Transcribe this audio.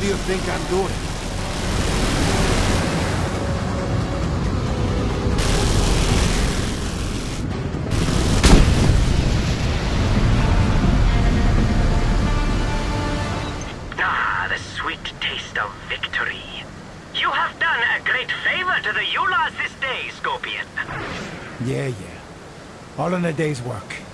do you think I'm doing? Ah, the sweet taste of victory. You have done a great favor to the Yulas this day, Scorpion. Yeah. All in a day's work.